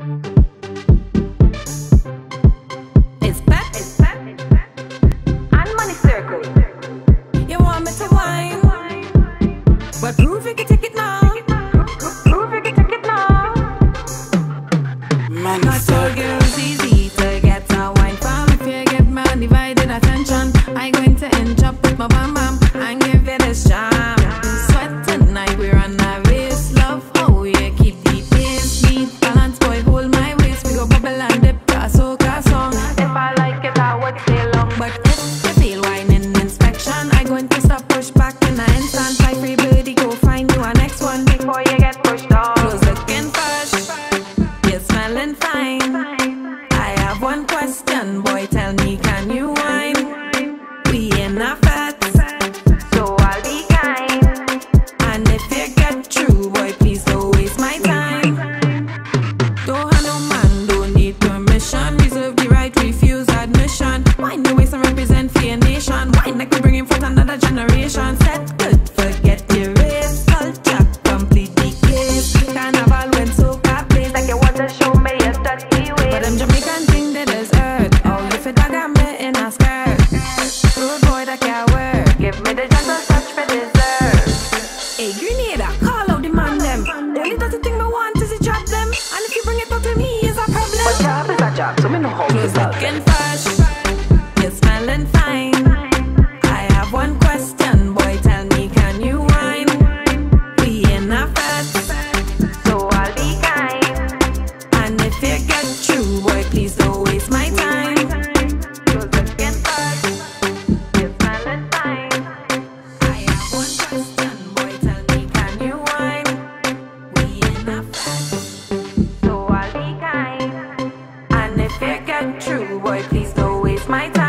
It's Pett and Money Circle. You want me to whine, but prove you can take it now. Prove you can take it now. Not all girls easy to get a wine from. If you give me undivided attention, I'm going to end up with my bam bam and give you this jam. Sweat tonight, we're on a race. Love how you keep the pace. Need balance, boy, hold my waist. We go bubble and dip to a soca song. If I like it, I would stay long. But if you feel whining inspection, I'm going to stop, push back in an instant. Like free birdie, go find you a next one before you get pushed off. Clothes looking fresh, you're smelling fine. I have one question, boy, tell me, can you whine? We in a fat, so I'll be kind. And if you get through, boy, please don't waste my time. Don't have no man, don't need permission. Reserve the right, refuse admission. Wine your waist and represent for your nation. Wine like we bring in forth another generation. Set good, forget your race. Culture, complete the case. Carnival when soca plays, like you want to show me your dirty ways. But them Jamaican thing they deserve. Oh, if it dog me in a skirt. Rude boy that can't work. Give me the gentle touch for dessert. Hey, Grenada, call out the man them. The only dirty thing me want is to trap them. And if you bring it out to me, is a problem. But job is a job, so me know how to Clothes solve looking it. fresh, you're smelling fine. I have one question, boy, tell me, can you whine? We in a fest, so I'll be kind. And if you get through, boy, please don't waste my time. Clothes looking fresh, you're smelling fine. I have one question, boy, tell me, can you whine? We in a fest, so I'll be kind. And if you get through, boy, please don't waste my time.